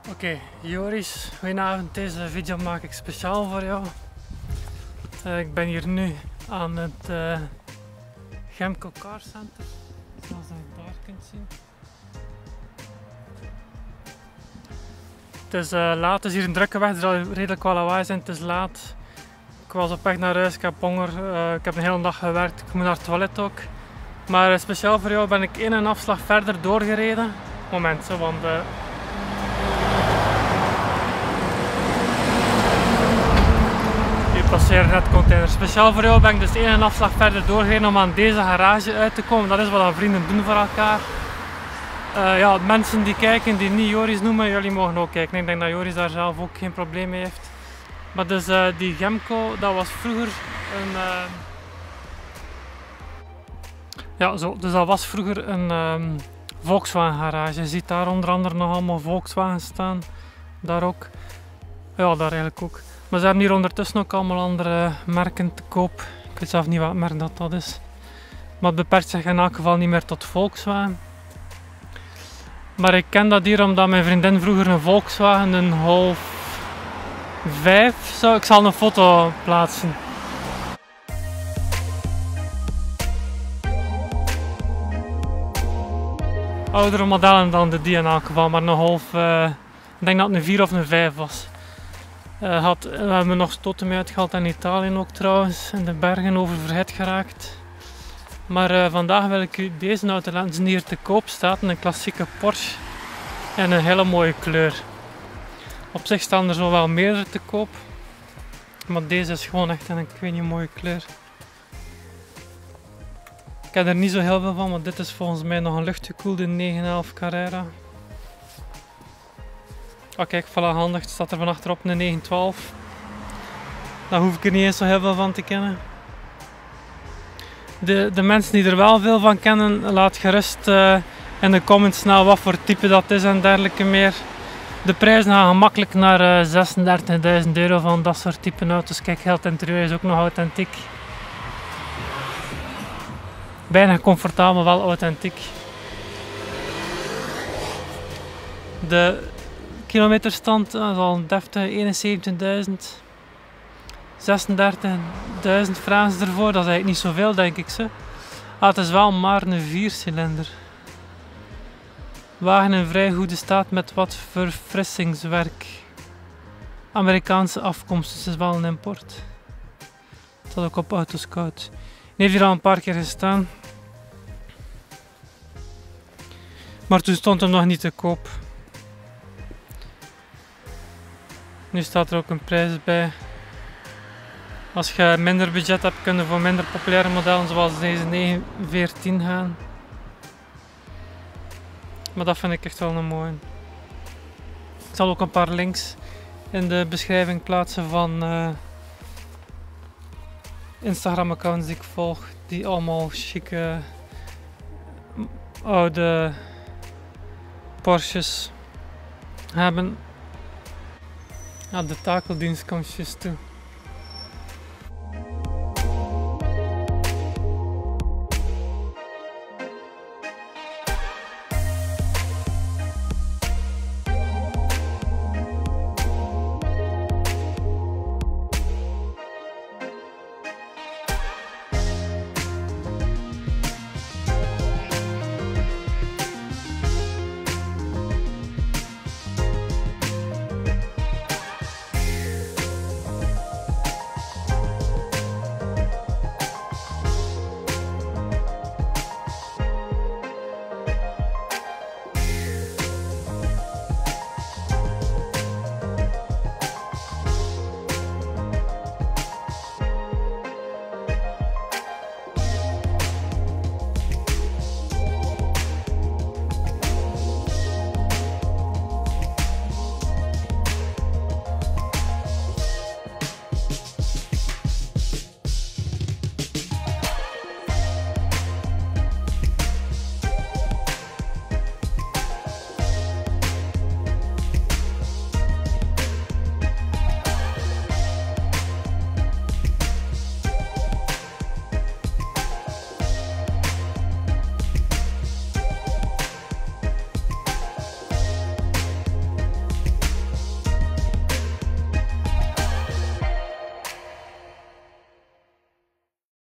Oké, Joris, goedenavond. Deze video maak ik speciaal voor jou. Ik ben hier nu aan het Gemco Car Center, zoals je daar kunt zien. Het is laat, het is hier een drukke weg, er zal redelijk wat lawaai zijn, het is laat. Ik was op weg naar huis, ik heb honger, ik heb een hele dag gewerkt, ik moet naar het toilet ook. Maar speciaal voor jou ben ik één afslag verder doorgereden. Moment, zo, want passeren net containers. Speciaal voor jou ben ik dus één afslag verder doorgereden om aan deze garage uit te komen. Dat is wat vrienden doen voor elkaar. Ja, mensen die kijken die niet Joris noemen, jullie mogen ook kijken. Ik denk dat Joris daar zelf ook geen probleem mee heeft. Maar dus die Gemco, dat was vroeger een... ja, zo. Dus dat was vroeger een Volkswagen garage. Je ziet daar onder andere nog allemaal Volkswagen staan. Daar ook. Ja, daar eigenlijk ook. Maar ze hebben hier ondertussen ook allemaal andere merken te koop. Ik weet zelf niet wat merk dat is. Maar het beperkt zich in elk geval niet meer tot Volkswagen. Maar ik ken dat hier omdat mijn vriendin vroeger een Volkswagen, een Golf 5 zou. Ik zal een foto plaatsen. Oudere modellen dan die in elk geval, maar een Golf, ik denk dat het een 4 of een 5 was. We hebben nog stoten mee uitgehaald in Italië ook trouwens, in de bergen oververhit geraakt. Maar vandaag wil ik u deze auto laten zien die hier te koop staat, een klassieke Porsche en een hele mooie kleur. Op zich staan er zo wel meerdere te koop, maar deze is gewoon echt een, ik weet niet, mooie kleur. Ik heb er niet zo heel veel van, maar dit is volgens mij nog een luchtgekoelde 911 Carrera. Oh kijk, voilà, handig, het staat er van achterop een 912. Daar hoef ik er niet eens zo heel veel van te kennen. De mensen die er wel veel van kennen, laat gerust in de comments na wat voor type dat is en dergelijke meer. De prijzen gaan gemakkelijk naar 36.000 euro van dat soort type auto's. Kijk, heel het interieur is ook nog authentiek. Bijna comfortabel, wel authentiek. De kilometerstand is al een deftige 71.000. 36.000 vragen ze ervoor, dat is eigenlijk niet zoveel denk ik. Ah, het is wel maar een 4-cilinder. Wagen in vrij goede staat met wat verfrissingswerk. Amerikaanse afkomst, dus het is wel een import. Het staat ook op Autoscout. Die heeft hier al een paar keer gestaan. Maar toen stond hem nog niet te koop. Nu staat er ook een prijs bij. Als je minder budget hebt, kun je voor minder populaire modellen zoals deze 914 gaan. Maar dat vind ik echt wel een mooie. Ik zal ook een paar links in de beschrijving plaatsen van Instagram accounts die ik volg, die allemaal chique oude Porsches hebben. Ja, de takeldienst komt juist toe.